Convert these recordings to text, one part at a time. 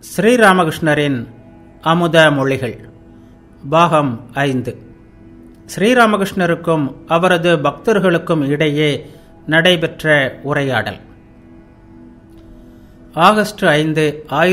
ஸ்ரீராமகிருஷ்ணரின் அமுத மொழிகள் பாகம் 5. ஸ்ரீராமகிருஷ்ணருக்கும் அவரது பக்தர்களுக்கும் இடையே நடைபெற்ற உரையாடல். ஆகஸ்ட் 5,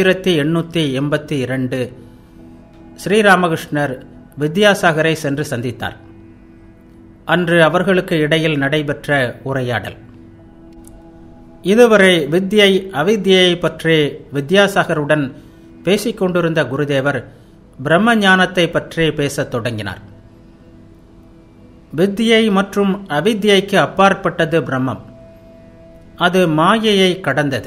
1882 ஸ்ரீராமகிருஷ்ணர் வித்யாசாகரை சென்று சந்தித்தார். அன்று அவர்களுக்கு இடையில் நடைபெற்ற உரையாடல். இதுவரை வித்யை அவித்யை பற்றி வித்யாசாகருடன் பேசிக்கொண்டிருந்த குருதேவர் பிரம்ம ஞானத்தை பற்றி பேசத் தொடங்கினார். வித்யை மற்றும் அவித்யைக்கு அப்பாற்பட்டது பிரம்மம். அது மாயையை கடந்தது.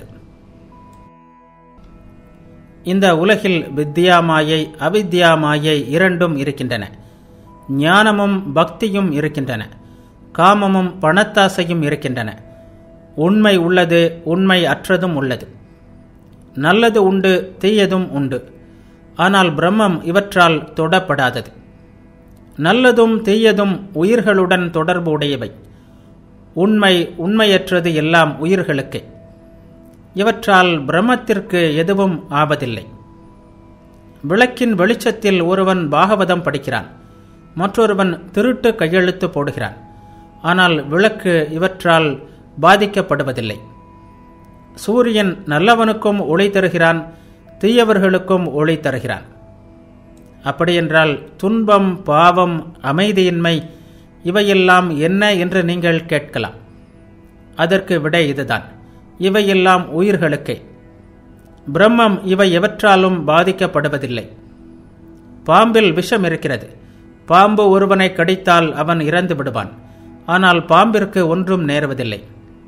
இந்த உலகில் வித்யா மாயை அவித்யா மாயை இரண்டும் இருக்கின்றன. ஞானமும் பக்தியும் இருக்கின்றன. காமமும் பணத்தாசையும் இருக்கின்றன. உண்மை உள்ளது, உண்மை அற்றதும் உள்ளது. நல்லது உண்டு, தீயதும் உண்டு. ஆனால் பிரம்மம் இவற்றால் தொடப்படாதது. நல்லதும் தீயதும் உயிர்களுடன் தொடர்பு உடையவை. உண்மை உண்மையற்றது எல்லாம் உயிர்களுக்கே. இவற்றால் பிரம்மத்திற்கு எதுவும் ஆவதில்லை. விளக்கின் வெளிச்சத்தில் ஒருவன் பாகவதம் படிக்கிறான், மற்றொருவன் திருட்டு கையெழுத்து போடுகிறான். ஆனால் விளக்கு இவற்றால் பாதிக்கப்படுவதில்லை. சூரியன் நல்லவனுக்கும் ஒளி தருகிறான், தீயவர்களுக்கும் ஒளி தருகிறான். அப்படியென்றால் துன்பம், பாவம், அமைதியின்மை இவையெல்லாம் என்ன என்று நீங்கள் கேட்கலாம். அதற்கு விடை இதுதான்: இவையெல்லாம் உயிர்களுக்கே. பிரம்மம் இவை எவற்றாலும் பாதிக்கப்படுவதில்லை. பாம்பில் விஷம் இருக்கிறது. பாம்பு ஒருவனை கடித்தால் அவன் இறந்து விடுவான். ஆனால் பாம்பிற்கு ஒன்றும் நேருவதில்லை.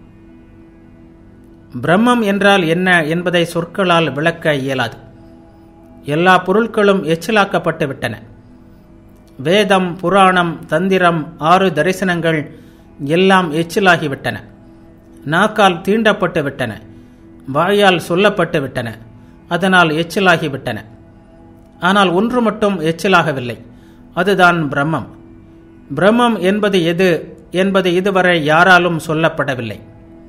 பிரம்மம் என்றால் என்ன என்பதை சொற்களால் விளக்க இயலாது. எல்லா பொருட்களும் எச்சிலாக்கப்பட்டு விட்டன. வேதம், புராணம், தந்திரம், 6 தரிசனங்கள் எல்லாம் எச்சிலாகிவிட்டன. நாக்கால் தீண்டப்பட்டு விட்டன. வாயால் சொல்லப்பட்டு விட்டன. அதனால் எச்சிலாகிவிட்டன. ஆனால் ஒன்று மட்டும் எச்சிலாகவில்லை. அதுதான் பிரம்மம். பிரம்மம் என்பது எது என்பது இதுவரை யாராலும் சொல்லப்படவில்லை.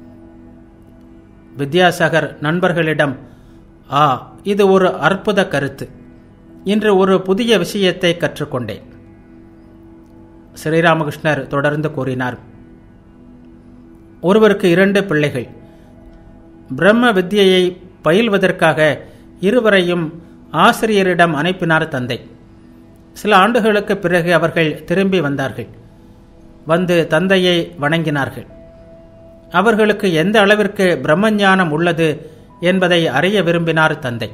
வித்யாசாகர் நண்பர்களிடம், இது ஒரு அற்புத கருத்து. இன்று ஒரு புதிய விஷயத்தை கற்றுக்கொண்டேன். ஸ்ரீராமகிருஷ்ணர் தொடர்ந்து கூறினார். ஒருவருக்கு 2 பிள்ளைகள். பிரம்ம வித்யை பயில்வதற்காக இருவரையும் ஆசிரியரிடம் அனுப்பினார் தந்தை. சில ஆண்டுகளுக்கு பிறகு அவர்கள் திரும்பி வந்தார்கள். வந்து தந்தையை வணங்கினார்கள். அவர்களுக்கு எந்த அளவிற்கு பிரம்மஞானம் உள்ளது என்பதை அறிய விரும்பினார் தந்தை.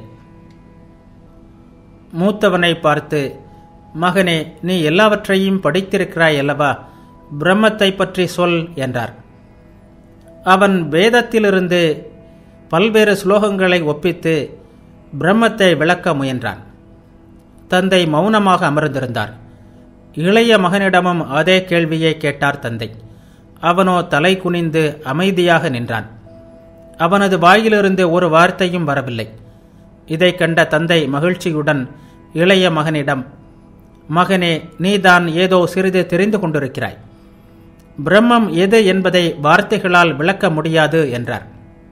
மூத்தவனை பார்த்து, மகனே, நீ எல்லாவற்றையும் படித்திருக்கிறாய் அல்லவா, பிரம்மத்தை பற்றி சொல் என்றார். அவன் வேதத்திலிருந்து பல்வேறு ஸ்லோகங்களை ஒப்பித்து பிரம்மத்தை விளக்க முயன்றான். தந்தை மௌனமாக அமர்ந்திருந்தார். இளைய மகனிடமும் அதே கேள்வியை கேட்டார் தந்தை. அவனோ தலை குனிந்து அமைதியாக நின்றான். அவனது வாயிலிருந்து ஒரு வார்த்தையும் வரவில்லை. இதை கண்ட தந்தை மகிழ்ச்சியுடன் இளைய மகனிடம், மகனே, நீதான் ஏதோ சிறிது தெரிந்து கொண்டிருக்கிறாய். பிரம்மம் எது என்பதை வார்த்தைகளால் விளக்க முடியாது என்றார்.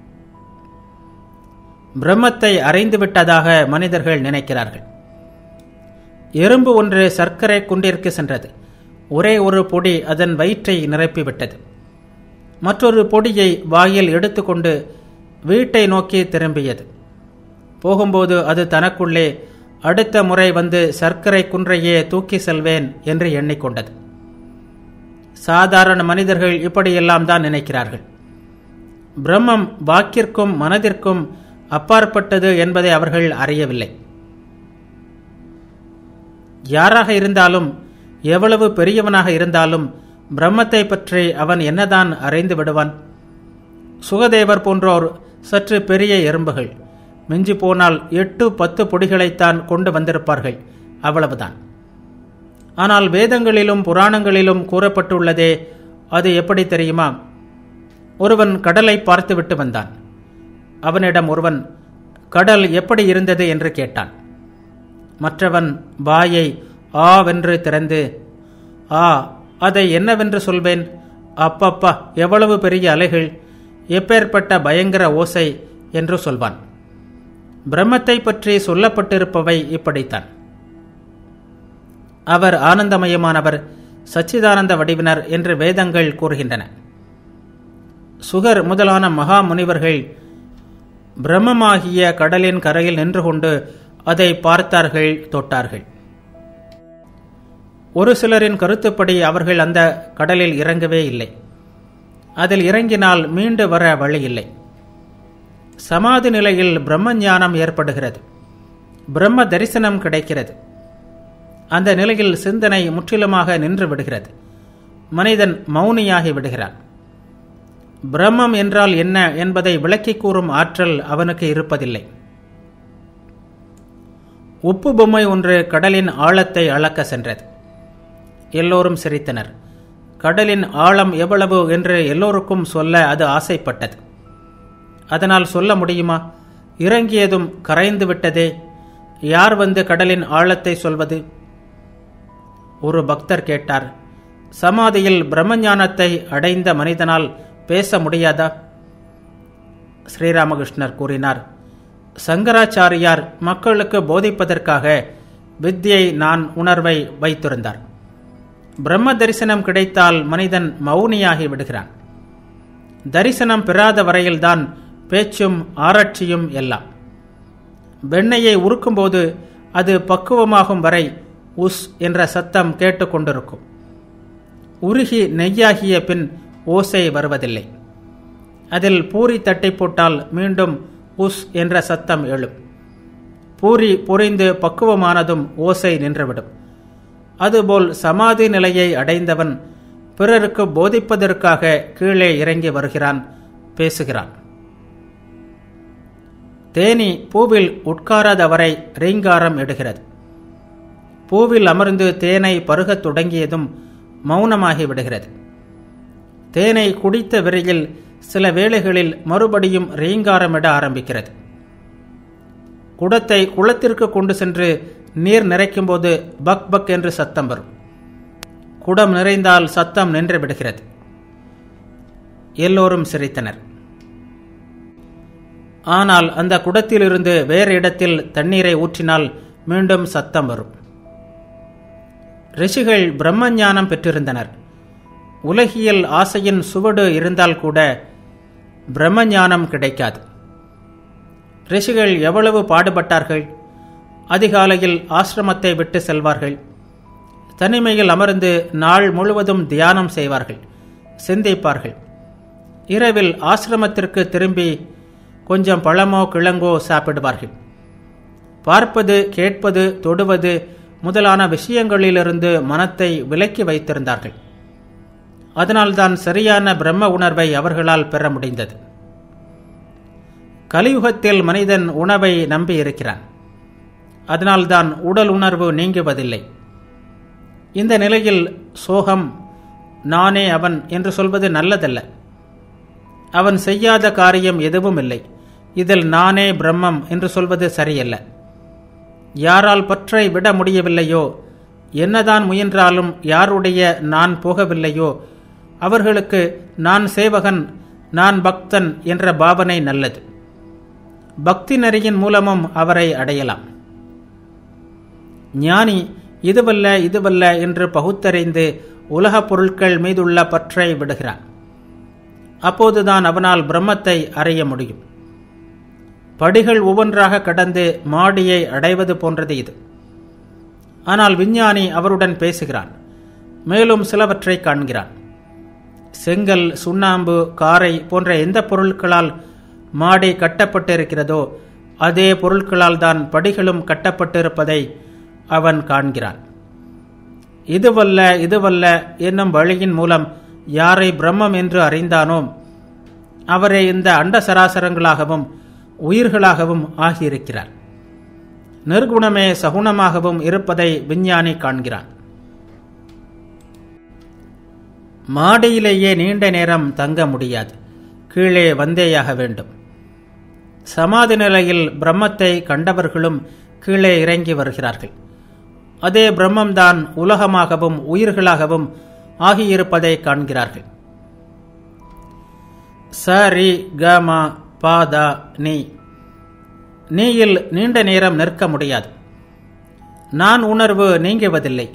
பிரம்மத்தை அறிந்துவிட்டதாக மனிதர்கள் நினைக்கிறார்கள். எறும்பு ஒன்று சர்க்கரை குண்டிற்கு சென்றது. ஒரே ஒரு பொடி அதன் வயிற்றை நிரப்பிவிட்டது. மற்றொரு பொடியை வாயில் எடுத்துக்கொண்டு வீட்டை நோக்கி திரும்பியது. போகும்போது அது தனக்குள்ளே, அடுத்த முறை வந்து சர்க்கரை குன்றையே தூக்கி செல்வேன் என்று எண்ணிக்கொண்டது. சாதாரண மனிதர்கள் இப்படியெல்லாம் தான் நினைக்கிறார்கள். பிரம்மம் வாக்கிற்கும் மனதிற்கும் அப்பாற்பட்டது என்பதை அவர்கள் அறியவில்லை. யாராக இருந்தாலும், எவ்வளவு பெரியவனாக இருந்தாலும் பிரம்மத்தை பற்றி அவன் என்னதான் அறிந்து விடுவான்? சுகதேவர் போன்றோர் சற்று பெரிய எறும்புகள். மிஞ்சி போனால் 8-10 பொடிகளைத்தான் கொண்டு வந்திருப்பார்கள். அவ்வளவுதான். ஆனால் வேதங்களிலும் புராணங்களிலும் கூறப்பட்டுள்ளதே, அது எப்படி தெரியுமா? ஒருவன் கடலை பார்த்துவிட்டு வந்தான். அவனிடம் ஒருவன், கடல் எப்படி இருந்தது என்று கேட்டான். மற்றவன் வாயை ஆவென்று திறந்து, அதை என்னவென்று சொல்வேன்? அப்பப்பா, எவ்வளவு பெரிய அலைகள், எப்பேற்பட்ட பயங்கர ஓசை என்று சொல்வான். பிரம்மத்தை பற்றி சொல்லப்பட்டிருப்பவை இப்படித்தான். அவர் ஆனந்தமயமானவர், சச்சிதானந்த வடிவினர் என்று வேதங்கள் கூறுகின்றன. சுகர் முதலான மகா முனிவர்கள் பிரம்மமாகிய கடலின் கரையில் நின்று கொண்டு அதை பார்த்தார்கள், தொட்டார்கள். ஒரு சிலரின் கருத்துப்படி அவர்கள் அந்த கடலில் இறங்கவே இல்லை. அதில் இறங்கினால் மீண்டு வர வழி இல்லை. சமாதி நிலையில் பிரம்ம ஞானம் ஏற்படுகிறது, பிரம்ம தரிசனம் கிடைக்கிறது. அந்த நிலையில் சிந்தனை முற்றிலுமாக நின்று விடுகிறது, மனிதன் மௌனியாகி விடுகிறான். பிரம்மம் என்றால் என்ன என்பதை விளக்கி கூறும் ஆற்றல் அவனுக்கு இருப்பதில்லை. உப்பு பொம்மை ஒன்று கடலின் ஆழத்தை அளக்க சென்றது. எல்லோரும் சிரித்தனர். கடலின் ஆழம் எவ்வளவு என்று எல்லோருக்கும் சொல்ல அது ஆசைப்பட்டது. அதனால் சொல்ல முடியுமா? இறங்கியதும் கரைந்து விட்டதே, யார் வந்து கடலின் ஆழத்தை சொல்வது? ஒரு பக்தர் கேட்டார், சமாதியில் பிரம்மஞானத்தை அடைந்த மனிதனால் பேச முடியாதா? ஸ்ரீராமகிருஷ்ணர் கூறினார், சங்கராச்சாரியார் மக்களுக்கு போதிப்பதற்காக வித்யை நான் உணர்வை வைத்திருந்தார். பிரம்ம தரிசனம் கிடைத்தால் மனிதன் மௌனியாகி விடுகிறான். தரிசனம் பெறாத வரையில்தான் பேச்சும் ஆராய்ச்சியும் எல்லாம். வெண்ணெயை உருக்கும்போது அது பக்குவமாகும் வரை உஸ் என்ற சத்தம் கேட்டுக்கொண்டிருக்கும். உருகி நெய்யாகிய பின் ஓசை வருவதில்லை. அதில் பூரி தட்டை போட்டால் மீண்டும் உஸ் என்ற சத்தம் எழும். பூரி பொரிந்து பக்குவமானதும் ஓசை நின்றுவிடும். அதுபோல் சமாதி நிலையை அடைந்தவன் பிறருக்கு போதிப்பதற்காக கீழே இறங்கி வருகிறான், பேசுகிறான். தேனி பூவில் உட்காராத வரை ரீங்காரம் எடுகிறது. பூவில் அமர்ந்து தேனை பருகத் தொடங்கியதும் மௌனமாகி விடுகிறது. தேனை குடித்த விரையில் சில வேளைகளில் மறுபடியும் ரீங்காரமிட ஆரம்பிக்கிறது. குடத்தை குளத்திற்கு கொண்டு சென்று நீர் நிறைக்கும் போது பக் பக் என்று சத்தம் வரும். குடம் நிறைந்தால் சத்தம் நின்று விடுகிறது. எல்லோரும் சிரித்தனர். ஆனால் அந்த குடத்திலிருந்து வேறு இடத்தில் தண்ணீரை ஊற்றினால் மீண்டும் சத்தம் வரும். ரிஷிகள் பிரம்ம ஞானம் பெற்றிருந்தனர். உலகியல் ஆசையின் சுவடு இருந்தால் கூட பிரம்ம ஞானம் கிடைக்காது. ரிஷிகள் எவ்வளவு பாடுபட்டார்கள்! அதிகாலையில் ஆசிரமத்தை விட்டு செல்வார்கள். தனிமையில் அமர்ந்து நாள் முழுவதும் தியானம் செய்வார்கள், சிந்திப்பார்கள். இரவில் ஆசிரமத்திற்கு திரும்பி கொஞ்சம் பழமோ கிழங்கோ சாப்பிடுவார்கள். பார்ப்பது, கேட்பது, தொடுவது முதலான விஷயங்களிலிருந்து மனத்தை விலக்கி வைத்திருந்தார்கள். அதனால்தான் சரியான பிரம்ம உணர்வை அவர்களால் பெற முடிந்தது. கலியுகத்தில் மனிதன் உணவை நம்பி இருக்கிறான். அதனால்தான் உடல் உணர்வு நீங்குவதில்லை. இந்த நிலையில் சோகம், நானே அவன் என்று சொல்வது நல்லதல்ல. அவன் செய்யாத காரியம் எதுவும் இல்லை. இதில் நானே பிரம்மம் என்று சொல்வது சரியல்ல. யாரால் பற்றை விட முடியவில்லையோ, என்னதான் முயன்றாலும் யாருடைய நான் போகவில்லையோ அவர்களுக்கு நான் சேவகன், நான் பக்தன் என்ற பாவனை நல்லது. பக்தி நெறியின் மூலமும் அவரை அடையலாம். ஞானி இதுவல்ல இதுவல்ல என்று பகுத்தறிந்து உலகப் பொருட்கள் மீதுள்ள பற்றை விடுகிறான். அப்போதுதான் அவனால் பிரம்மத்தை அறிய முடியும். படிகள் ஒவ்வொன்றாக கடந்து மாடியை அடைவது போன்றது இது. ஆனால் விஞ்ஞானி அவருடன் பேசுகிறான். மேலும் சிலவற்றை காண்கிறான். செங்கல், சுண்ணாம்பு, காரை போன்ற எந்த பொருட்களால் மாடி கட்டப்பட்டிருக்கிறதோ அதே பொருட்களால் தான் படிகளும் கட்டப்பட்டிருப்பதை அவன் காண்கிறான். இதுவல்ல இதுவல்ல என்னும் வழியின் மூலம் யாரை பிரம்மம் என்று அறிந்தானோ அவரை இந்த அண்ட சராசரங்களாகவும் உயிர்களாகவும் ஆகியிருக்கிறார். நிர்குணமே சகுணமாகவும் இருப்பதை விஞ்ஞானி காண்கிறான். மாடியிலேயே நீண்ட நேரம் தங்க முடியாது, கீழே வந்தேயாக வேண்டும். சமாதி நிலையில் பிரம்மத்தை கண்டவர்களும் கீழே இறங்கி வருகிறார்கள். அதே பிரம்மம்தான் உலகமாகவும் உயிர்களாகவும் ஆகியிருப்பதை காண்கிறார்கள். சரி க ம ப த நீ நீயில் நீண்ட நேரம் நிற்க முடியாது. நான் உணர்வு நீங்குவதில்லை.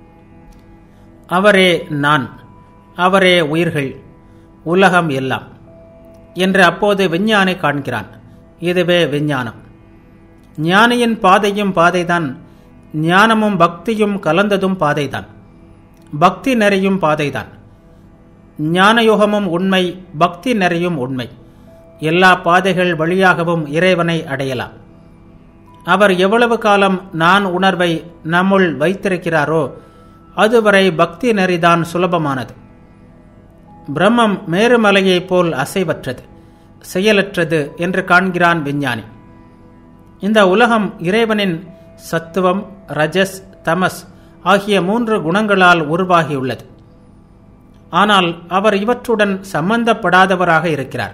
அவரே நான், அவரே உயிர்கள், உலகம் எல்லாம் என்று அப்போது விஞ்ஞானி காண்கிறான். இதுவே விஞ்ஞானம். ஞானியின் பாதையும் பாதைதான். ஞானமும் பக்தியும் கலந்ததும் பாதைதான். பக்தி நெறியும் பாதைதான். ஞானயோகமும் உண்மை, பக்தி நெறியும் உண்மை. எல்லா பாதைகள் வழியாகவும் இறைவனை அடையலாம். அவர் எவ்வளவு காலம் நான் உணர்வை நம்முள் வைத்திருக்கிறாரோ அதுவரை பக்தி நெறிதான் சுலபமானது. பிரம்மம் மேருமலையைப் போல் அசைவற்றது, செயலற்றது என்று காண்கிறான் விஞ்ஞானி. இந்த உலகம் இறைவனின் சத்துவம், ரஜஸ், தமஸ் ஆகிய 3 குணங்களால் உருவாகியுள்ளது. ஆனால் அவர் இவற்றுடன் சம்பந்தப்படாதவராக இருக்கிறார்.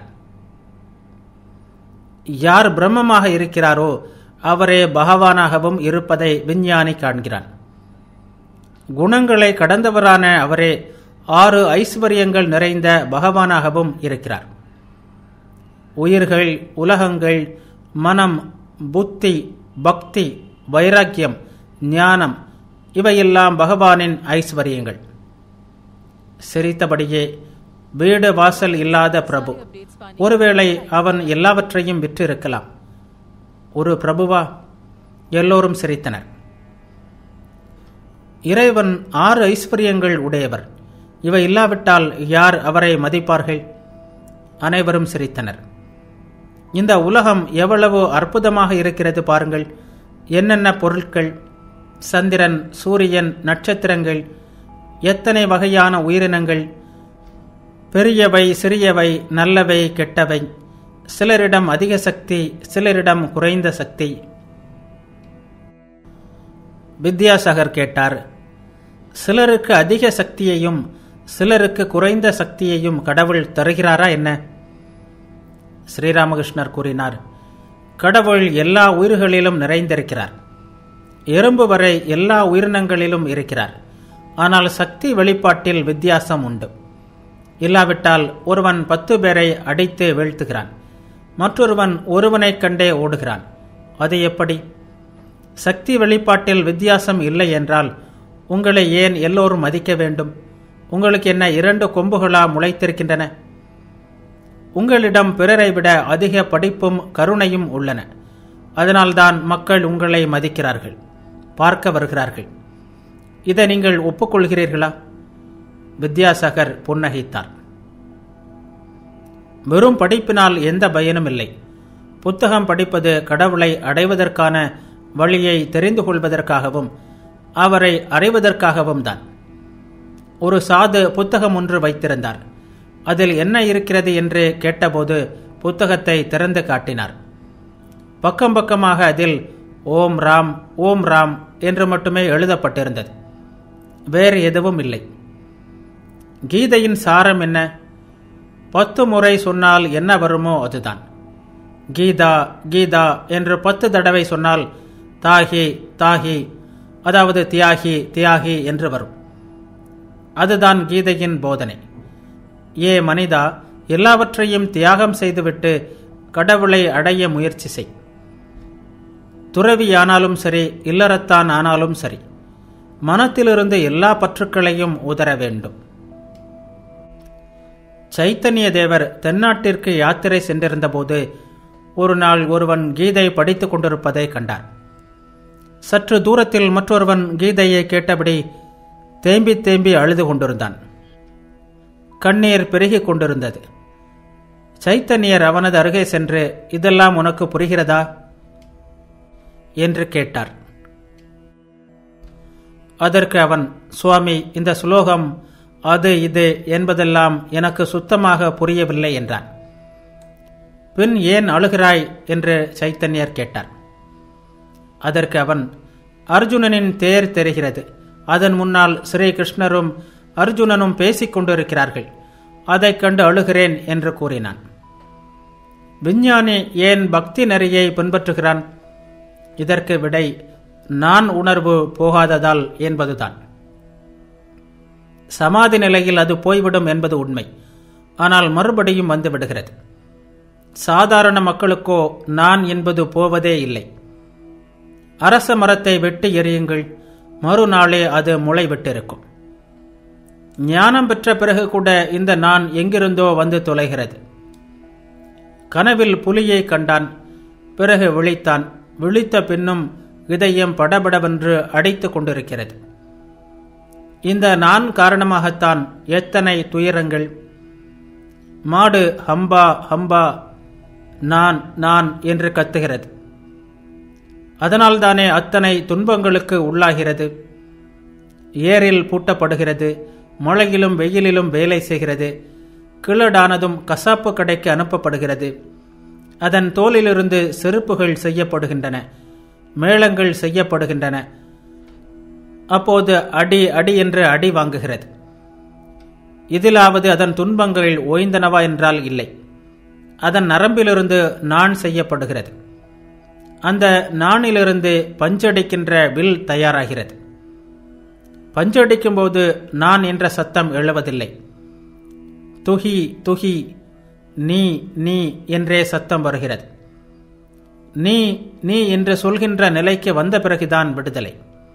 யார் பிரம்மமாக இருக்கிறாரோ அவரே பகவானாகவும் இருப்பதை விஞ்ஞானி காண்கிறான். குணங்களை கடந்தவரான அவரே 6 ஐஸ்வர்யங்கள் நிறைந்த பகவானாகவும் இருக்கிறார். உயிர்கள், உலகங்கள், மனம், புத்தி, பக்தி, வைராக்கியம், ஞானம் இவையெல்லாம் பகவானின் ஐஸ்வர்யங்கள். சிரித்தபடியே, வீடு வாசல் இல்லாத பிரபு, ஒருவேளை அவன் எல்லாவற்றையும் விற்றிருக்கலாம். ஒரு பிரபுவா? எல்லோரும் சிரித்தனர். இறைவன் 6 ஐஸ்வர்யங்கள் உடையவர். இவை இல்லாவிட்டால் யார் அவரை மதிப்பார்கள்? அனைவரும் சிரித்தனர். இந்த உலகம் எவ்வளவு அற்புதமாக இருக்கிறது பாருங்கள். என்னென்ன பொருட்கள்! சந்திரன், சூரியன், நட்சத்திரங்கள், எத்தனை வகையான உயிரினங்கள்! பெரியவை, சிறியவை, நல்லவை, கெட்டவை. சிலரிடம் அதிக சக்தி, சிலரிடம் குறைந்த சக்தி. வித்யாசாகர் கேட்டார், சிலருக்கு அதிக சக்தியையும் சிலருக்கு குறைந்த சக்தியையும் கடவுள் தருகிறாரா என்ன? ஸ்ரீராமகிருஷ்ணர் கூறினார், கடவுள் எல்லா உயிர்களிலும் நிறைந்திருக்கிறார். எறும்பு வரை எல்லா உயிரினங்களிலும் இருக்கிறார். ஆனால் சக்தி வெளிப்பாட்டில் வித்தியாசம் உண்டு. இல்லாவிட்டால் ஒருவன் 10 பேரை அடித்து வீழ்த்துகிறான், மற்றொருவன் ஒருவனைக் கண்டே ஓடுகிறான். அது எப்படி? சக்தி வெளிப்பாட்டில் வித்தியாசம் இல்லை என்றால் உங்களை ஏன் எல்லோரும் மதிக்க வேண்டும்? உங்களுக்கு என்ன 2 கொம்புகளா முளைத்திருக்கின்றன? உங்களிடம் பிறரை விட அதிக படிப்பும் கருணையும் உள்ளன. அதனால்தான் மக்கள் உங்களை மதிக்கிறார்கள், பார்க்க வருகிறார்கள். இதை நீங்கள் ஒப்புக்கொள்கிறீர்களா? வித்யாசாகர் புன்னகைத்தார். வெறும் படிப்பினால் எந்த பயனும் இல்லை. புத்தகம் படிப்பது கடவுளை அடைவதற்கான வழியை தெரிந்து கொள்வதற்காகவும் அவரை அறிவதற்காகவும் தான். ஒரு சாது புத்தகம் ஒன்று வைத்திருந்தார். அதில் என்ன இருக்கிறது என்று கேட்டபோது புத்தகத்தை திறந்து காட்டினார். பக்கம் பக்கமாக அதில் ஓம் ராம், ஓம் ராம் என்று மட்டுமே எழுதப்பட்டிருந்தது. வேறு எதுவும் இல்லை. கீதையின் சாரம் என்ன? 10 முறை சொன்னால் என்ன வருமோ அதுதான். கீதா, கீதா என்று 10 தடவை சொன்னால் தாகி, தாகி, அதாவது தியாகி, தியாகி என்று வரும். அதுதான் கீதையின் போதனை. ஏ மனிதா, எல்லாவற்றையும் தியாகம் செய்துவிட்டு கடவுளை அடைய முயற்சி செய். துறவியானாலும் சரி, இல்லறத்தான் ஆனாலும் சரி, மனத்திலிருந்து எல்லா பற்றுக்களையும் உதற வேண்டும். சைத்தன்ய தேவர் தென்னாட்டிற்கு யாத்திரை சென்றிருந்தபோது ஒரு நாள் ஒருவன் கீதை படித்துக் கொண்டிருப்பதை கண்டார். சற்று தூரத்தில் மற்றொருவன் கீதையை கேட்டபடி தேம்பி தேம்பி அழுது கொண்டிருந்தான். கண்ணீர் பெருகிக் கொண்டிருந்தது. சைத்தன்யர் அவனது அருகே சென்று, இதெல்லாம் உனக்கு புரிகிறதா என்று கேட்டார். அதற்கு அவன், சுவாமி, இந்த சுலோகம் அது இது என்பதெல்லாம் எனக்கு சுத்தமாக புரியவில்லை என்றான். பின் ஏன் அழுகிறாய் என்று சைத்தன்யர் கேட்டார். அதற்கு அவன், அர்ஜுனனின் தேர் தெரிகிறது. அதன் முன்னால் ஸ்ரீ கிருஷ்ணரும் அர்ஜுனனும் பேசிக் கொண்டிருக்கிறார்கள். அதைக் கண்டு அழுகிறேன் என்று கூறினான். விஞ்ஞானி ஏன் பக்தி நெறியை பின்பற்றுகிறான்? இதற்கு விடை நான் உணர்வு போகாததால் என்பதுதான். சமாதி நிலையில் அது போய்விடும் என்பது உண்மை. ஆனால் மறுபடியும் வந்து விடுகிறது. சாதாரண மக்களுக்கோ நான் என்பது போவதே இல்லை. அரச மரத்தை வெட்டி எறியுங்கள், மறுநாளே அது முளை விட்டிருக்கும். ஞானம் பெற்ற பிறகு கூட இந்த நான் எங்கிருந்தோ வந்து தொலைகிறது. கனவில் புலியை கண்டான், பிறகு விழித்தான். விழித்த பின்னும் இதயம் படபடவென்று அடித்து கொண்டிருக்கிறது. இந்த நான் காரணமாகத்தான் எத்தனை துயரங்கள். மாடு ஹம்பா ஹம்பா நான் நான் என்று கத்துகிறது. அதனால்தானே அத்தனை துன்பங்களுக்கு உள்ளாகிறது. ஏரில் பூட்டப்படுகிறது, மழையிலும் வெயிலிலும் வேலை செய்கிறது, கிழடானதும் கசாப்பு கடைக்கு அனுப்பப்படுகிறது. அதன் தோலிலிருந்து செருப்புகள் செய்யப்படுகின்றன, மேளங்கள் செய்யப்படுகின்றன. அப்போது அடி அடி என்று அடி வாங்குகிறது. இதிலாவது அதன் துன்பங்கள் ஓய்ந்தனவா என்றால் இல்லை. அதன் நரம்பிலிருந்து நான் செய்யப்படுகிறது. அந்த நாணிலிருந்து பஞ்சடிக்கின்ற வில் தயாராகிறது. பஞ்சடிக்கும் போது நான் என்ற சத்தம் எழுவதில்லை. துகி துகி, நீ நீ என்றே சத்தம் வருகிறது. நீ நீ என்று சொல்கின்ற நிலைக்கு வந்த பிறகுதான் விடுதலை.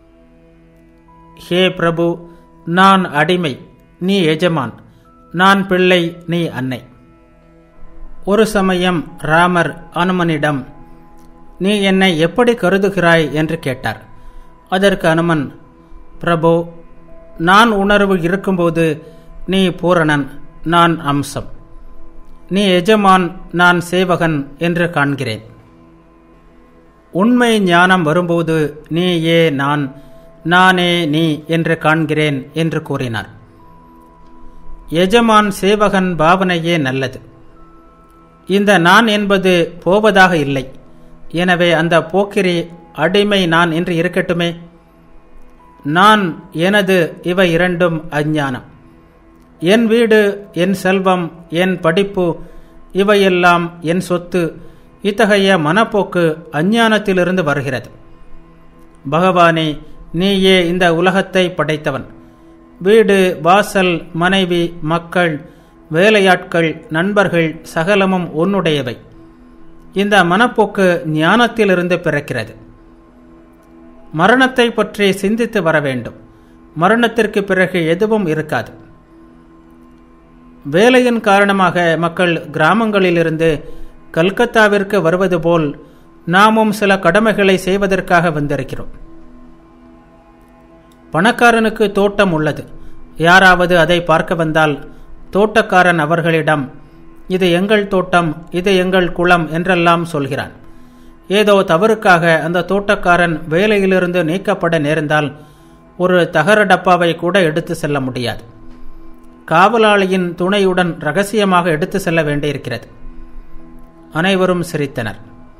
ஹே பிரபு, நான் அடிமை, நீ எஜமான். நான் பிள்ளை, நீ அன்னை. ஒரு சமயம் ராமர் அனுமனிடம், நீ என்னை எப்படி கருதுகிறாய் என்று கேட்டார். அதற்கு அனுமன், பிரபு, நான் உணர்வு இருக்கும்போது நீ பூரணன், நான் அம்சம். நீ எஜமான், நான் சேவகன் என்று காண்கிறேன். உண்மை ஞானம் வரும்போது நீயே நான், நானே நீ என்று காண்கிறேன் என்று கூறினார். எஜமான் சேவகன் பாவனையே நல்லது. இந்த நான் என்பது போவதாக இல்லை. எனவே அந்த போக்கிரி அடிமை நான் என்று இருக்கட்டுமே. நான், எனது இவை இரண்டும் அஞ்ஞானம். என் வீடு, என் செல்வம், என் படிப்பு, இவையெல்லாம் என் சொத்து. இத்தகைய மனப்போக்கு அஞ்ஞானத்திலிருந்து வருகிறது. பகவானே, நீயே இந்த உலகத்தை படைத்தவன். வீடு, வாசல், மனைவி, மக்கள், வேலையாட்கள், நண்பர்கள் சகலமும் உன்னுடையவை. இந்த மனப்போக்கு ஞானத்திலிருந்து பிறக்கிறது. மரணத்தை பற்றி சிந்தித்து வர வேண்டும். மரணத்திற்கு பிறகு எதுவும் இருக்காது. வேலையின் காரணமாக மக்கள் கிராமங்களிலிருந்து கல்கத்தாவிற்கு வருவது போல் நாமும் சில கடமைகளை செய்வதற்காக வந்திருக்கிறோம். பணக்காரனுக்கு தோட்டம் உள்ளது. யாராவது அதை பார்க்க வந்தால் தோட்டக்காரன் அவர்களிடம், இது எங்கள் தோட்டம், இது எங்கள் குளம் என்றெல்லாம் சொல்கிறான். ஏதோ தவறுக்காக அந்த தோட்டக்காரன் வேலையிலிருந்து நீக்கப்பட நேர்ந்தால் ஒரு தகர டப்பாவை கூட எடுத்து செல்ல முடியாது. காவலாளியின் துணையுடன் ரகசியமாக எடுத்து செல்ல வேண்டியிருக்கிறது. அனைவரும் சிரித்தனர்.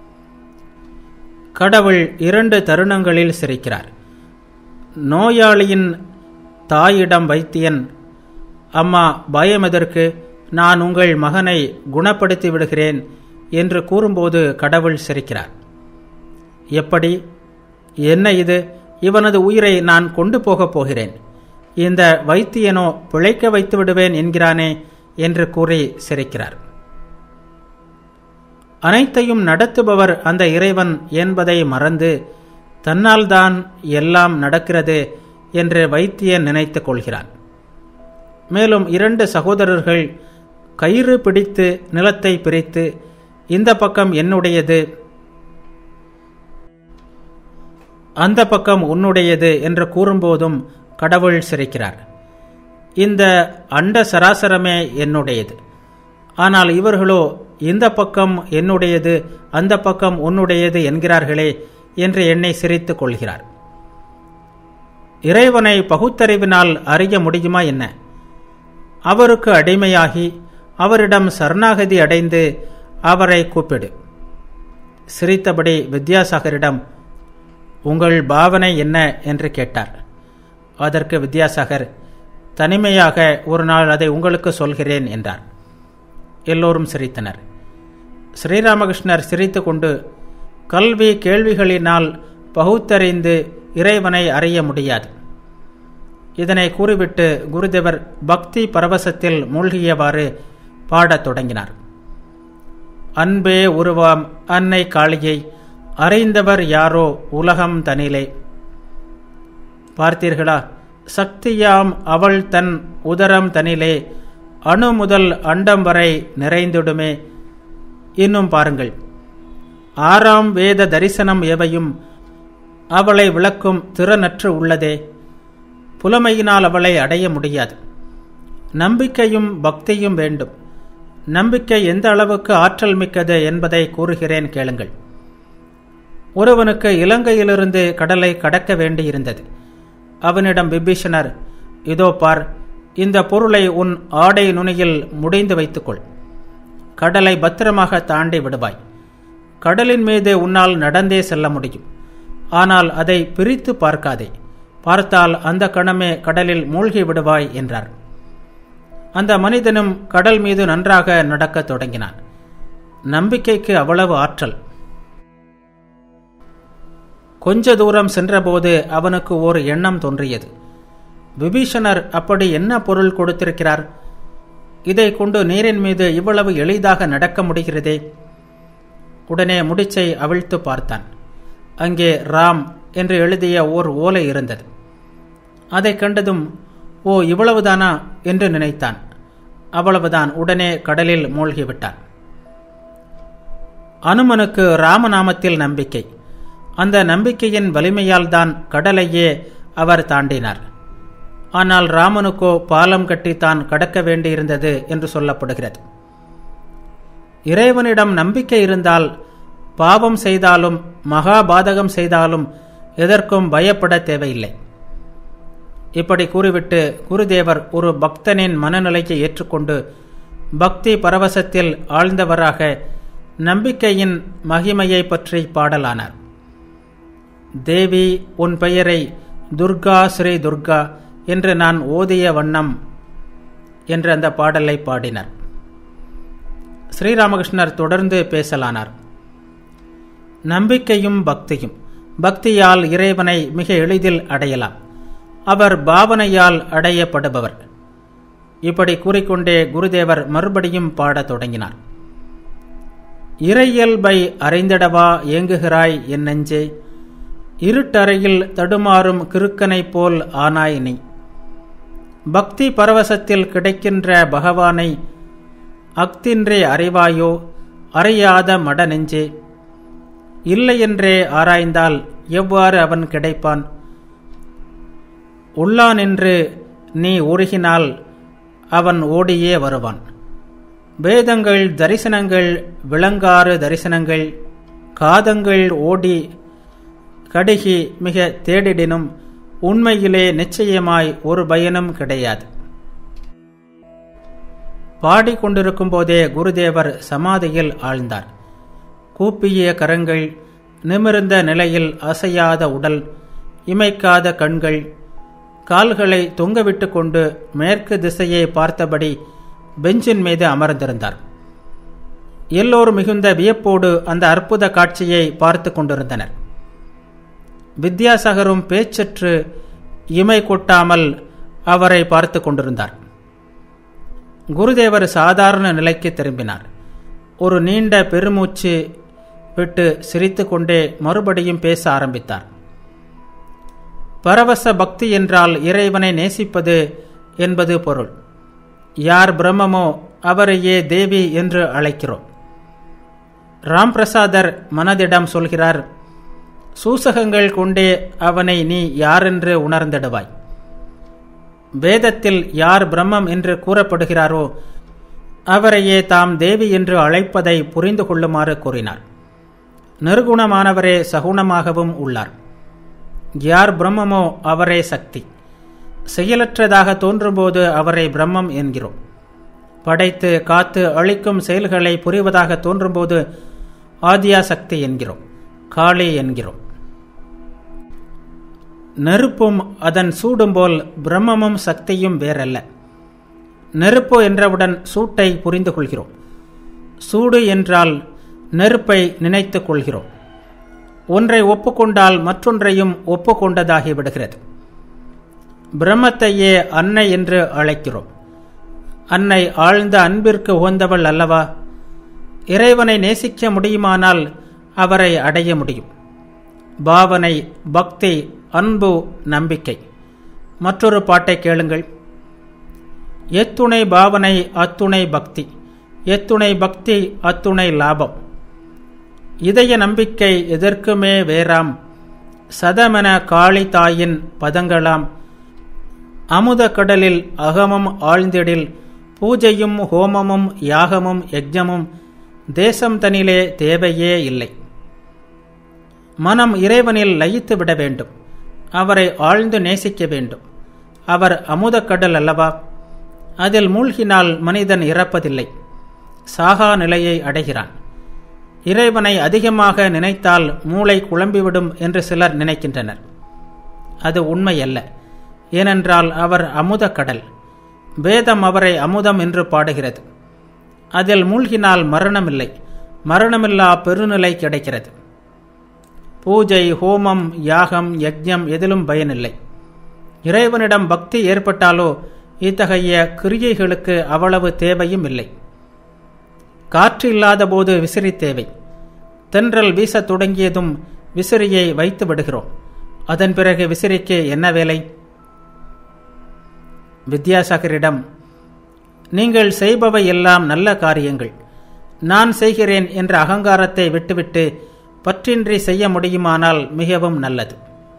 கடவுள் 2 தருணங்களில் சிரிக்கிறார். நோயாளியின் தாயிடம் வைத்தியன், அம்மா பயம் எதற்கு, நான் உங்கள் மகனை குணப்படுத்தி விடுகிறேன் என்று கூறும்போது கடவுள் சிரிக்கிறார். எப்படி? என்ன இது? இவனது உயிரை நான் கொண்டு போகப் போகிறேன். இந்த வைத்தியனோ பிழைக்க வைத்து விடுவேன் என்கிறானே என்று கூறி சிரிக்கிறார். அனைத்தையும் நடத்துபவர் அந்த இறைவன் என்பதை மறந்து தன்னால் தான் எல்லாம் நடக்கிறது என்று வைத்தியன் நினைத்துக் கொள்கிறான். மேலும் 2 சகோதரர்கள் கயிறு பிடித்து நிலத்தை பிரித்து, இந்த பக்கம் என்னுடையது, அந்த பக்கம் உன்னுடையது என்று கூறும்போதும் கடவுள் சிரிக்கிறார். இந்த அண்ட சராசரமே என்னுடையது. ஆனால் இவர்களோ இந்த பக்கம் என்னுடையது, அந்த பக்கம் உன்னுடையது என்கிறார்களே என்று எண்ணி சிரித்துக் கொள்கிறார். இறைவனை பகுத்தறிவினால் அறிய முடியுமா என்ன? அவருக்கு அடிமையாகி அவரிடம் சரணாகதி அடைந்து அவரை கூப்பிடு. சிரித்தபடி வித்யாசாகரிடம், உங்கள் பாவனை என்ன என்று கேட்டார். அதற்கு வித்யாசாகர், தனிமையாக ஒரு நாள் அதை உங்களுக்கு சொல்கிறேன் என்றார். எல்லோரும் சிரித்தனர். ஸ்ரீராமகிருஷ்ணர் சிரித்து கொண்டு, கல்வி கேள்விகளினால் பகுத்தறிந்து இறைவனை அறிய முடியாது. இதனை கூறிவிட்டு குருதேவர் பக்தி பரவசத்தில் மூழ்கியவாறு பாடத் தொடங்கினார். அன்பே உருவாம் அன்னை காளியை அறிந்தவர் யாரோ உலகம் தனிலே. பார்த்தீர்களா? சக்தியாம் அவள் தன் உதரம் தனிலே அணு முதல் அண்டம் வரை நிறைந்திடுமே. இன்னும் பாருங்கள், 6ஆம் வேத தரிசனம் எவையும் அவளை விளக்கும் திறனற்று உள்ளதே. புலமையினால் அவளை அடைய முடியாது. நம்பிக்கையும் பக்தியும் வேண்டும். நம்பிக்கை எந்த அளவுக்கு ஆற்றல் மிக்கது என்பதை கூறுகிறேன் கேளுங்கள். ஒருவனுக்கு இலங்கையிலிருந்து கடலை கடக்க வேண்டியிருந்தது. அவனிடம் விபீஷணர், இதோ பார், இந்த பொருளை உன் ஆடை நுனியில் முடிந்து வைத்துக்கொள். கடலை பத்திரமாக தாண்டி விடுவாய். கடலின் மீது உன்னால் நடந்தே செல்ல முடியும். ஆனால் அதை பிரித்து பார்க்காதே. பார்த்தால் அந்த கணமே கடலில் மூழ்கி விடுவாய் என்றார். அந்த மனிதனும் கடல் மீது நன்றாக நடக்கத் தொடங்கினான். நம்பிக்கைக்கு அவ்வளவு ஆற்றல். கொஞ்ச தூரம் சென்றபோது அவனுக்கு ஒரு எண்ணம் தோன்றியது. விபீஷணர் அப்படி என்ன பொருள் கொடுத்திருக்கிறார்? இதை கொண்டு நீரின் மீது இவ்வளவு எளிதாக நடக்க முடிகிறதே. உடனே முடிச்சை அவிழ்த்து பார்த்தான். அங்கே ராம் என்று எழுதிய ஓர் ஓலை இருந்தது. அதை கண்டதும், ஓ, இவ்வளவுதானா என்று நினைத்தான். அவ்வளவுதான். உடனே கடலில் மூழ்கிவிட்டான். அனுமனுக்கு ராமநாமத்தில் நம்பிக்கை. அந்த நம்பிக்கையின் வலிமையால் தான் கடலையே அவர் தாண்டினார். ஆனால் ராமனுக்கோ பாலம் கட்டித்தான் கடக்க வேண்டியிருந்தது என்று சொல்லப்படுகிறது. இறைவனிடம் நம்பிக்கை இருந்தால் பாவம் செய்தாலும் மகாபாதகம் செய்தாலும் எதற்கும் பயப்பட தேவையில்லை. இப்படி கூறிவிட்டு குருதேவர் ஒரு பக்தனின் மனநிலையை ஏற்றுக்கொண்டு பக்தி பரவசத்தில் ஆழ்ந்தவராக நம்பிக்கையின் மகிமையை பற்றி பாடலானார். தேவி, உன் பெயரை துர்கா ஸ்ரீ துர்கா என்று நான் ஓதிய வண்ணம் என்ற அந்த பாடலை பாடினார். ஸ்ரீராமகிருஷ்ணர் தொடர்ந்து பேசலானார். நம்பிக்கையும் பக்தியும். பக்தியால் இறைவனை மிக எளிதில் அடையலாம். அவர் பாவனையால் அடையப்படுபவர். இப்படி கூறிக்கொண்டே குருதேவர் மறுபடியும் பாடத் தொடங்கினார். இறையியல்பை அறிந்திடவா ஏங்குகிறாய் என் நெஞ்சே, இருட்டறையில் தடுமாறும் கிறுக்கனை போல் ஆனாய் நீ. பக்தி பரவசத்தில் கிடைக்கின்ற பகவானை அக்தின்றே அறிவாயோ அறியாத மட நெஞ்சே. இல்லையென்றே ஆராய்ந்தால் எவ்வாறு அவன் கிடைப்பான்? உள்ளானின்று நீ உருகினால் அவன் ஓடியே வருவான். வேதங்கள் தரிசனங்கள் விளங்காறு தரிசனங்கள் காதங்கள் ஓடி கடுகி மிக தேடிடினும் உண்மையிலே நிச்சயமாய் ஒரு பயனும் கிடையாது. பாடிக்கொண்டிருக்கும் போதே குருதேவர் சமாதியில் ஆழ்ந்தார். கூப்பிய கரங்கள், நிமிர்ந்த நிலையில் அசையாத உடல், இமைக்காத கண்கள், கால்களை தொங்கவிட்டு கொண்டு மேற்கு திசையை பார்த்தபடி பெஞ்சின் மீது அமர்ந்திருந்தார். எல்லோரும் மிகுந்த வியப்போடு அந்த அற்புத காட்சியை பார்த்து கொண்டிருந்தனர். வித்யாசாகரும் பேச்சற்று இமை கொட்டாமல் அவரை பார்த்து கொண்டிருந்தார். குருதேவர் சாதாரண நிலைக்கு திரும்பினார். ஒரு நீண்ட பெருமூச்சு விட்டு சிரித்து கொண்டே மறுபடியும் பேச ஆரம்பித்தார். பரவச பக்தி என்றால் இறைவனை நேசிப்பது என்பது பொருள். யார் பிரம்மமோ அவரையே தேவி என்று அழைக்கிறோம். ராம் பிரசாதர் மனதிடம் சொல்கிறார், சூசகங்கள் கொண்டே அவனை நீ யாரென்று உணர்ந்திடுவாய். வேதத்தில் யார் பிரம்மம் என்று கூறப்படுகிறாரோ அவரையே தாம் தேவி என்று அழைப்பதை புரிந்து கொள்ளுமாறு கூறினார். நிர்குணமானவரே சகுணமாகவும் உள்ளார். யார் பிரம்மமோ அவரே சக்தி. செயலற்றதாக தோன்றும்போது அவரை பிரம்மம் என்கிறோம். படைத்து காத்து அழிக்கும் செயல்களை புரிவதாக தோன்றும்போது ஆதியா சக்தி என்கிறோம், காளி என்கிறோம். நெருப்பும் அதன் சூடும் போல் பிரம்மமும் சக்தியும் வேறல்ல. நெருப்பு என்றவுடன் சூட்டை புரிந்து கொள்கிறோம். சூடு என்றால் நெருப்பை நினைத்துக் கொள்கிறோம். ஒன்றை ஒப்புக்கொண்டால் மற்றொன்றையும் ஒப்புக்கொண்டதாகிவிடுகிறது. பிரம்மத்தையே அன்னை என்று அழைக்கிறோம். அன்னை ஆழ்ந்த அன்பிற்கு உகந்தவள் அல்லவா? இறைவனை நேசிக்க முடியுமானால் அவரை அடைய முடியும். பாவனை, பக்தி, அன்பு, நம்பிக்கை. மற்றொரு பாட்டை கேளுங்கள். எத்துணை பாவனை அத்துணை பக்தி, எத்துணை பக்தி அத்துணை லாபம். இதய நம்பிக்கை எதற்குமே வேறாம், சதமென காளி தாயின் பதங்களாம். அமுத கடலில் அகமும் ஆழ்ந்திடில், பூஜையும் ஹோமமும் யாகமும் யஜ்ஞமும் தேசம் தனிலே தேவையே இல்லை. மனம் இறைவனில் லயித்து விட வேண்டும். அவரை ஆழ்ந்து நேசிக்க வேண்டும். அவர் அமுத கடல் அல்லவா? அதில் மூழ்கினால் மனிதன் இறப்பதில்லை, சாகா நிலையை அடைகிறான். இறைவனை அதிகமாக நினைத்தால் மூளை குழம்பிவிடும் என்று சிலர் நினைக்கின்றனர். அது உண்மையல்ல. ஏனென்றால் அவர் அமுத கடல். வேதம் அவரை அமுதம் என்று பாடுகிறது. அதில் மூழ்கினால் மரணமில்லை, மரணமில்லா பெருநிலை கிடைக்கிறது. பூஜை, ஹோமம், யாகம், யஜ்ஞம் எதிலும் பயனில்லை. இறைவனிடம் பக்தி ஏற்பட்டாலோ இத்தகைய கிரியைகளுக்கு அவ்வளவு தேவையும் இல்லை. காற்று இல்லாத போது விசிறி தேவை. தென்றல் வீசத் தொடங்கியதும் விசிறியை வைத்து விடுகிறோம். அதன் பிறகு விசிறிக்கு என்ன வேலை? வித்யாசாகரிடம், நீங்கள் செய்பவை எல்லாம் நல்ல காரியங்கள், நான் செய்கிறேன் என்ற அகங்காரத்தை விட்டுவிட்டு பற்றின்றி செய்ய முடியுமானால் மிகவும் நல்லது.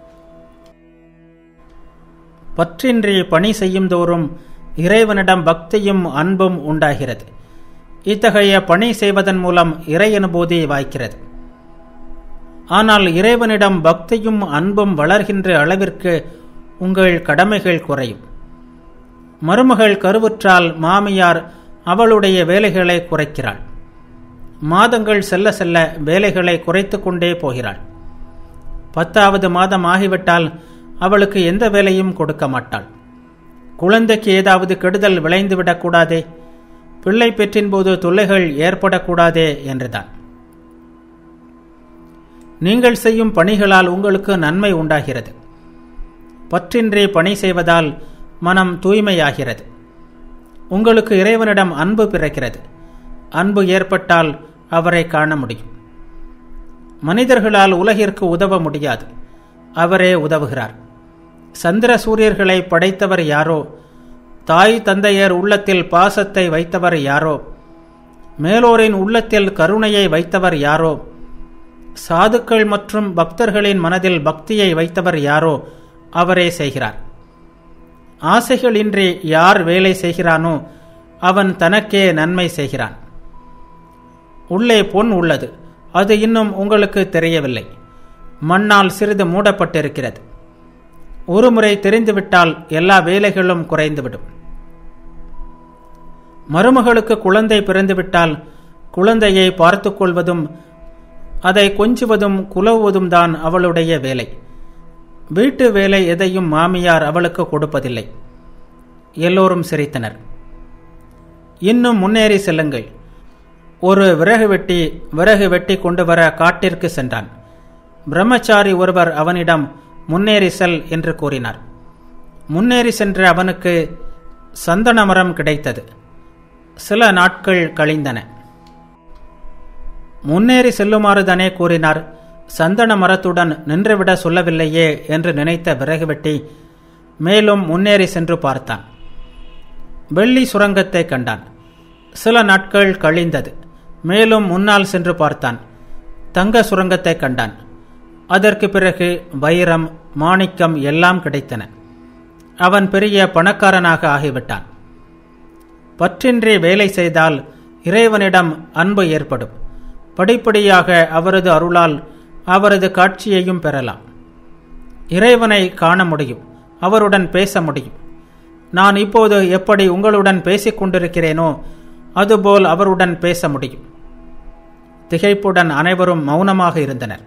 பற்றின்றி பணி செய்யும் தோறும் இறைவனிடம் பக்தியும் அன்பும் உண்டாகிறது. இத்தகைய பணி செய்வதன் மூலம் இறை அனுபூதி வாய்க்கிறது. ஆனால் இறைவனிடம் பக்தியும் அன்பும் வளர்கின்ற அளவிற்கு உங்கள் கடமைகள் குறையும். மருமகள் கருவுற்றால் மாமியார் அவளுடைய வேலைகளை குறைக்கிறாள். மாதங்கள் செல்ல செல்ல வேலைகளை குறைத்து கொண்டே போகிறாள். 10வது மாதம் ஆகிவிட்டால் அவளுக்கு எந்த வேலையும் கொடுக்க மாட்டாள். குழந்தைக்கு ஏதாவது கெடுதல் விளைந்துவிடக்கூடாதே, பிள்ளை பெற்றின் போது தொல்லைகள் ஏற்படக்கூடாதே என்றுதான். நீங்கள் செய்யும் பணிகளால் உங்களுக்கு நன்மை உண்டாகிறது. பற்றின்றி பணி செய்வதால் மனம் தூய்மையாகிறது. உங்களுக்கு இறைவனிடம் அன்பு பிறக்கிறது. அன்பு ஏற்பட்டால் அவரை காண முடியும். மனிதர்களால் உலகிற்கு உதவ முடியாது, அவரே உதவுகிறார். சந்திர சூரியர்களை படைத்தவர் யாரோ, தாய் தந்தையர் உள்ளத்தில் பாசத்தை வைத்தவர் யாரோ, மேலோரின் உள்ளத்தில் கருணையை வைத்தவர் யாரோ, சாதுக்கள் மற்றும் பக்தர்களின் மனதில் பக்தியை வைத்தவர் யாரோ அவரே செய்கிறார். ஆசைகளின்றி யார் வேலை செய்கிறானோ அவன் தனக்கே நன்மை செய்கிறான். உள்ளே பொன் உள்ளது, அது இன்னும் உங்களுக்கு தெரியவில்லை. மண்ணால் சிறிது மூடப்பட்டிருக்கிறது. ஒருமுறை தெரிந்துவிட்டால் எல்லா வேலைகளும் குறைந்துவிடும். மருமகளுக்கு குழந்தை பிறந்துவிட்டால் குழந்தையை பார்த்து கொள்வதும் அதை கொஞ்சுவதும் குலவுவதும் தான் அவளுடைய வேலை. வீட்டு வேலை எதையும் மாமியார் அவளுக்கு கொடுப்பதில்லை. எல்லோரும் சிரித்தனர். இன்னும் முன்னேறி செல்லுங்கள். ஒரு விறகு வெட்டி கொண்டு வர காட்டிற்கு சென்றான். பிரம்மச்சாரி ஒருவர் அவனிடம் முன்னேறி செல் என்று கூறினார். முன்னேறி சென்ற அவனுக்கு சந்தன மரம் கிடைத்தது. சில நாட்கள் கழிந்தன. முன்னேறி செல்லுமாறு தானே கூறினார், சந்தன மரத்துடன் நின்றுவிட சொல்லவில்லையே என்று நினைத்த விறகு வெட்டி மேலும் முன்னேறி சென்று பார்த்தான். வெள்ளி சுரங்கத்தை கண்டான். சில நாட்கள் கழிந்தது. மேலும் முன்னால் சென்று பார்த்தான். தங்க சுரங்கத்தை கண்டான். அதற்கு பிறகு வைரம், மாணிக்கம் எல்லாம் கிடைத்தன. அவன் பெரிய பணக்காரனாக ஆகிவிட்டான். பற்றின்றி வேலை செய்தால் இறைவனிடம் அன்பு ஏற்படும். படிப்படியாக அவரது அருளால் அவரது காட்சியையும் பெறலாம். இறைவனை காண முடியும், அவருடன் பேச முடியும். நான் இப்போது எப்படி உங்களுடன் பேசிக் கொண்டிருக்கிறேனோ அதுபோல் அவருடன் பேச முடியும். திகைப்புடன் அனைவரும் மௌனமாக இருந்தனர்.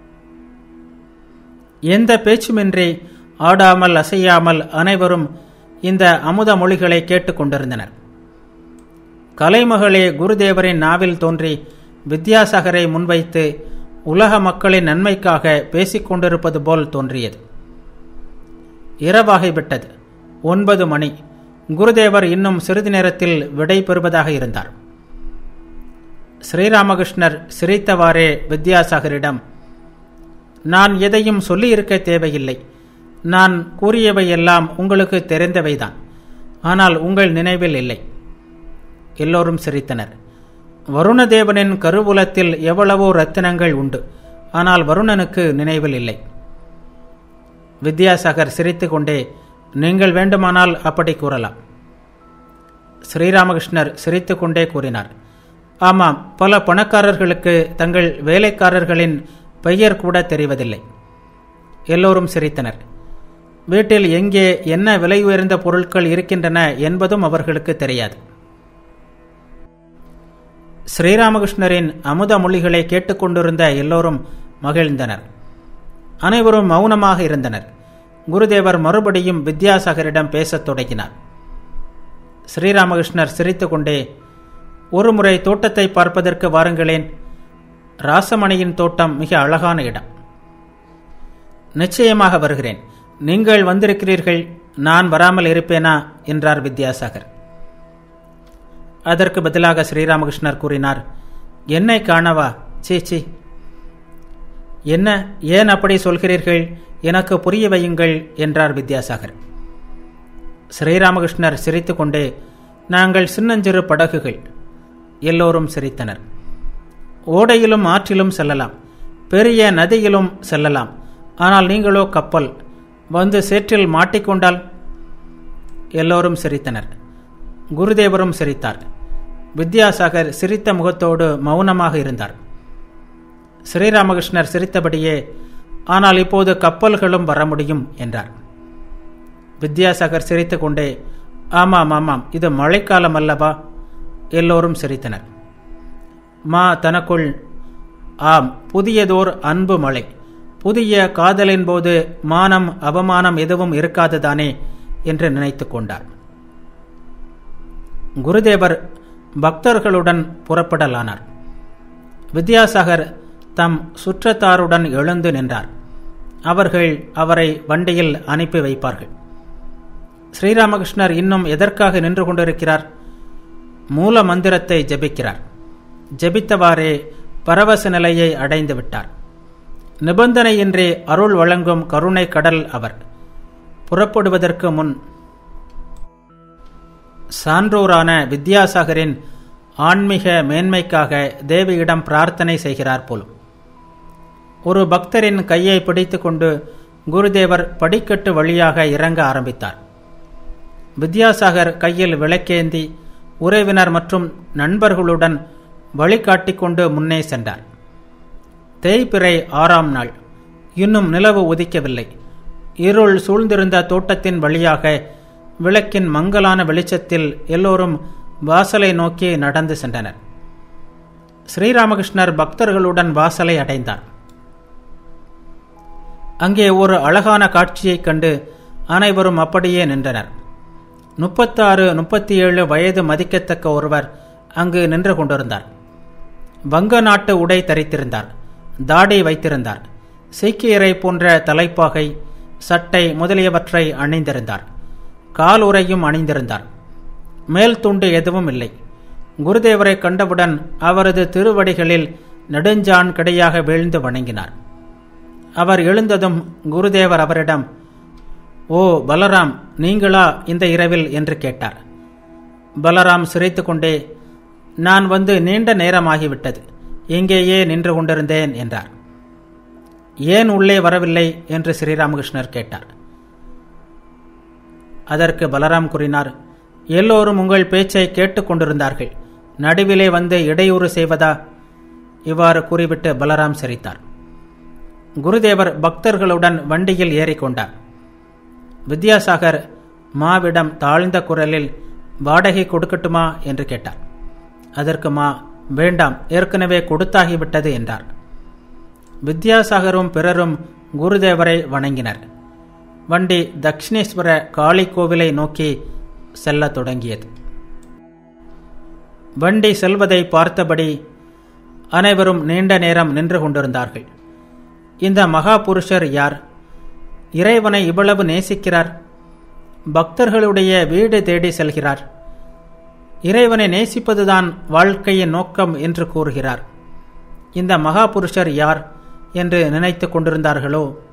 எந்த பேச்சுமின்றி ஆடாமல் அசையாமல் அனைவரும் இந்த அமுத மொழிகளை கேட்டுக் கொண்டிருந்தனர். கலைமகளே குருதேவரின் நாவில் தோன்றி வித்யாசாகரை முன்வைத்து உலக மக்களின் நன்மைக்காக பேசிக் கொண்டிருப்பது போல் தோன்றியது. இரவாகிவிட்டது. 9 மணி. குருதேவர் இன்னும் சிறிது நேரத்தில் விடை பெறுவதாக இருந்தார். ஸ்ரீராமகிருஷ்ணர் சிரித்தவாறே வித்யாசாகரிடம், நான் எதையும் சொல்லியிருக்க தேவையில்லை. நான் கூறியவையெல்லாம் உங்களுக்கு தெரிந்தவைதான். ஆனால் உங்கள் நினைவில் இல்லை. எல்லோரும் சிரித்தனர். வருணதேவனின் கருவூலத்தில் எவ்வளவோ ரத்தினங்கள் உண்டு. ஆனால் வருணனுக்கு நினைவில் இல்லை. வித்யாசாகர் சிரித்து கொண்டே, நீங்கள் வேண்டுமானால் அப்படி கூறலாம். ஸ்ரீராமகிருஷ்ணர் சிரித்து கொண்டே கூறினார், ஆமாம், பல பணக்காரர்களுக்கு தங்கள் வேலைக்காரர்களின் பெயர் கூட தெரிவதில்லை. எல்லோரும் சிரித்தனர். வீட்டில் எங்கே என்ன விலை உயர்ந்த பொருட்கள் இருக்கின்றன என்பதும் அவர்களுக்கு தெரியாது. ஸ்ரீராமகிருஷ்ணரின் அமுத மொழிகளை கேட்டுக்கொண்டிருந்த எல்லோரும் மகிழ்ந்தனர். அனைவரும் மௌனமாக இருந்தனர். குருதேவர் மறுபடியும் வித்யாசாகரிடம் பேசத் தொடங்கினார். ஸ்ரீராமகிருஷ்ணர் சிரித்து கொண்டே, ஒருமுறை தோட்டத்தை பார்ப்பதற்கு வாருங்களேன். ராசமணியின் தோட்டம் மிக அழகான இடம். நிச்சயமாக வருகிறேன். நீங்கள் வந்திருக்கிறீர்கள், நான் வராமல் இருப்பேனா என்றார் வித்யாசாகர். அதற்கு பதிலாக ஸ்ரீராமகிருஷ்ணர் கூறினார், என்னை காணவா? சீச்சி, என்ன, ஏன் அப்படி சொல்கிறீர்கள்? எனக்கு புரிய வையுங்கள் என்றார் வித்யாசாகர். ஸ்ரீராமகிருஷ்ணர் சிரித்து கொண்டே, நாங்கள் சின்னஞ்சிறு படகுகள். எல்லோரும் சிரித்தனர். ஓடையிலும் ஆற்றிலும் செல்லலாம், பெரிய நதியிலும் செல்லலாம். ஆனால் நீங்களோ கப்பல். வந்து சேற்றில் மாட்டிக்கொண்டால்? எல்லோரும் சிரித்தனர். குருதேவரும் சிரித்தார். வித்யாசாகர் சிரித்த முகத்தோடு மௌனமாக இருந்தார். ஸ்ரீராமகிருஷ்ணர் சிரித்தபடியே, ஆனால் இப்போது கப்பல்களும் வர முடியும் என்றார். வித்யாசாகர் சிரித்து கொண்டே, ஆமாம் ஆமாம், இது மழைக்காலம் அல்லவா? எல்லோரும் சிரித்தனர். மா தனக்குள், ஆம், புதியதோர் அன்பு மழை. புதிய காதலின் போது மானம் அவமானம் எதுவும் இருக்காதுதானே என்று நினைத்து கொண்டார். குருதேவர் பக்தர்களுடன் புறப்படலானார். வித்யாசாகர் தம் சுற்றத்தாருடன் எழுந்து நின்றார். அவர்கள் அவரை வண்டியில் அனுப்பி வைப்பார்கள். ஸ்ரீராமகிருஷ்ணர் இன்னும் எதற்காக நின்று கொண்டிருக்கிறார்? மூல மந்திரத்தை ஜபிக்கிறார். ஜபித்தவாறே பரவச நிலையை அடைந்து விட்டார். நிபந்தனையின்றி அருள் வழங்கும் கருணை கடல் அவர். புறப்படுவதற்கு முன் சான்றோரான வித்யாசாகரின் ஆன்மீக மேன்மைக்காக தேவியிடம் பிரார்த்தனை செய்கிறார் போலும். ஒரு பக்தரின் கையை பிடித்துக்கொண்டு குருதேவர் படிக்கட்டு வழியாக இறங்க ஆரம்பித்தார். வித்யாசாகர் கையில் விளக்கேந்தி உறவினர் மற்றும் நண்பர்களுடன் வழிகாட்டிக்கொண்டு முன்னே சென்றார். தேய்பிறை 6ஆம் நாள். இன்னும் நிலவு உதிக்கவில்லை. இருள் சூழ்ந்திருந்த தோட்டத்தின் வழியாக விளக்கின் மங்கலான வெளிச்சத்தில் எல்லோரும் வாசலை நோக்கி நடந்து சென்றனர். ஸ்ரீராமகிருஷ்ணர் பக்தர்களுடன் வாசலை அடைந்தார். அங்கே ஒரு அழகான காட்சியைக் கண்டு அனைவரும் அப்படியே நின்றனர். 36-37 வயது மதிக்கத்தக்க ஒருவர் அங்கு நின்று கொண்டிருந்தார். வங்க நாட்டு உடை தரித்திருந்தார். தாடி வைத்திருந்தார். சீக்கியரை போன்ற தலைப்பாகை, சட்டை முதலியவற்றை அணிந்திருந்தார். கால் உறையும் அணிந்திருந்தார். மேல் துண்டு எதுவும் இல்லை. குருதேவரை கண்டவுடன் அவரது திருவடிகளில் நெடுஞ்சான் கிடையாக வீழ்ந்து வணங்கினார். அவர் எழுந்ததும் குருதேவர் அவரிடம், ஓ பலராம், நீங்களா இந்த இரவில் என்று கேட்டார். பலராம் சிரித்து கொண்டே, நான் வந்து நீண்ட நேரமாகிவிட்டது, இங்கேயே நின்று கொண்டிருந்தேன் என்றார். ஏன் உள்ளே வரவில்லை என்று ஸ்ரீராமகிருஷ்ணர் கேட்டார். அதற்கு பலராம் கூறினார், எல்லோரும் உங்கள் பேச்சை கேட்டுக்கொண்டிருந்தார்கள், நடுவிலே வந்து இடையூறு செய்வதா? இவ்வாறு கூறிவிட்டு பலராம் சிரித்தார். குருதேவர் பக்தர்களுடன் வண்டியில் ஏறிக்கொண்டார். வித்யாசாகர் மாவிடம் தாழ்ந்த குரலில் வாடகை கொடுக்கட்டுமா என்று கேட்டார். அதற்கு மா, வேண்டாம், ஏற்கனவே கொடுத்தாகிவிட்டது என்றார். வித்யாசாகரும் பிறரும் குருதேவரை வணங்கினர். வண்டி தக்ஷிணேஸ்வர காளி கோவிலை நோக்கி செல்ல தொடங்கியது. வண்டி செல்வதை பார்த்தபடி அனைவரும் நீண்ட நேரம் நின்று கொண்டிருந்தார்கள். இந்த மகா புருஷர் யார்? இறைவனை இவ்வளவு நேசிக்கிறார். பக்தர்களுடைய வீடு தேடி செல்கிறார். இறைவனை நேசிப்பதுதான் வாழ்க்கையின் நோக்கம் என்று கூறுகிறார். இந்த மகாபுருஷர் யார் என்று நினைத்து கொண்டிருந்தார்களோ